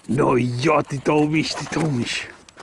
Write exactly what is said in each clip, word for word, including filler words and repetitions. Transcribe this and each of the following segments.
No ja, ty to umiesz, ty to umiesz.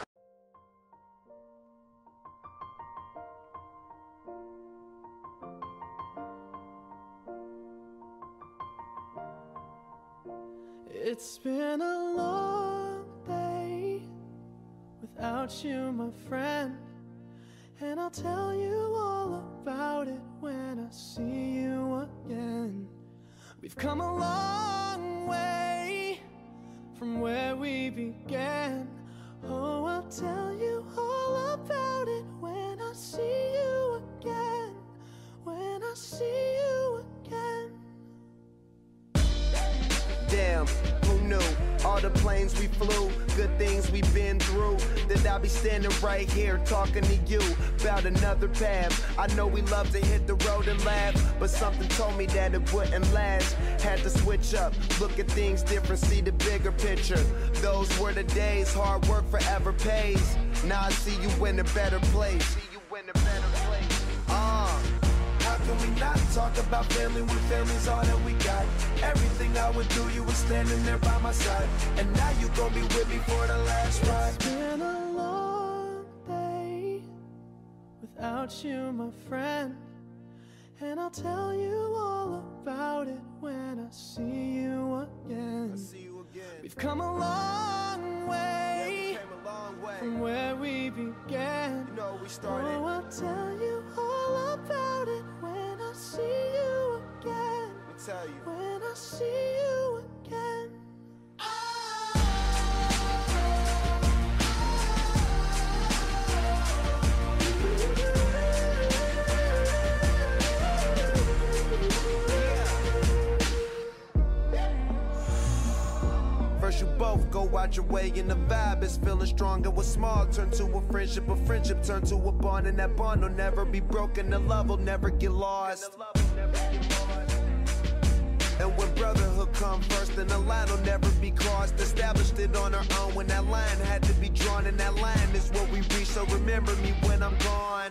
It's been a long day without you, my friend, and I'll tell you all about it when I see you again. We've come a long way from where we began. Oh, I'll tell you all about it when I see you again. When I see you again. Damn, who knew? All the planes we flew, good things we've been through. That I'll be standing right here talking to you about another path. I know we love to hit the road and laugh, but something told me that it wouldn't last. Had to switch up, look at things different, see the bigger picture. Those were the days, hard work forever pays. Now I see you in a better place. See you in a better place. Uh. How can we not talk about family when family's all that we got? Everything I would do, you were standing there by my side. And now you gon' be with me for the last ride. It's been a long day without you, my friend, and I'll tell you all about it when I see you again. I see you again. We've come a long way, yeah, we came a long way from where we began. You know we started. Oh, I'll tell you all about it when I see you again. Let me tell you. When I see you again. First you both go out your way and the vibe is feeling stronger. What's small turn to a friendship, a friendship turn to a bond, and that bond will never be broken, the love will never get lost. And when brotherhood come first, then the line will never be crossed. Established it on our own when that line had to be drawn, and that line is what we reach, so remember me when I'm gone.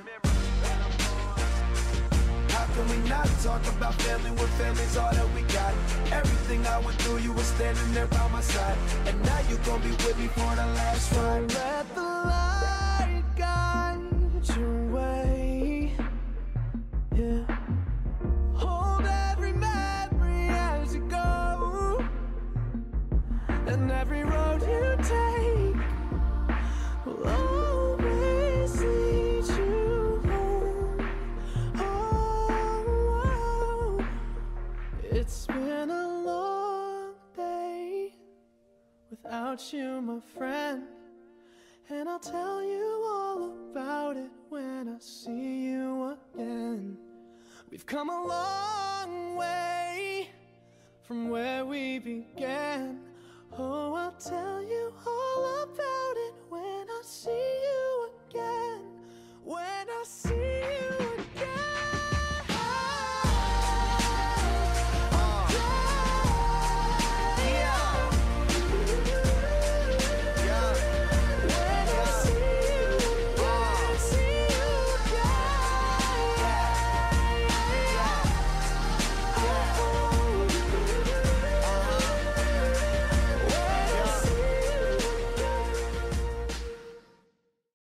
How can we not talk about family when family's all that we got? Everything I went through, you were standing there by my side. And now you gon' be with me for the last ride. Let the light guide your way. Yeah. Hold every memory as you go, and every road you take will always lead you home. Oh, it's been a long day without you, my friend, and I'll tell you all about it when I see you again. We've come a long way from where we began. Oh, I'll tell you all about it when I see you again. When I see